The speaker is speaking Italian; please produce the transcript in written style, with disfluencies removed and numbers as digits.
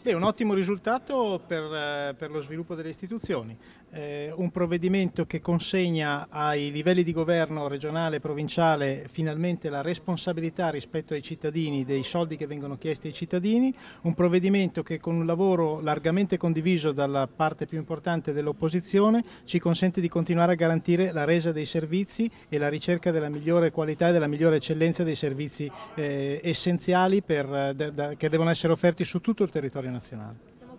Beh, un ottimo risultato per lo sviluppo delle istituzioni, un provvedimento che consegna ai livelli di governo regionale e provinciale finalmente la responsabilità rispetto ai cittadini dei soldi che vengono chiesti ai cittadini, un provvedimento che con un lavoro largamente condiviso dalla parte più importante dell'opposizione ci consente di continuare a garantire la resa dei servizi e la ricerca della migliore qualità e della migliore eccellenza dei servizi essenziali che devono essere offerti su tutto il territorio nazionale.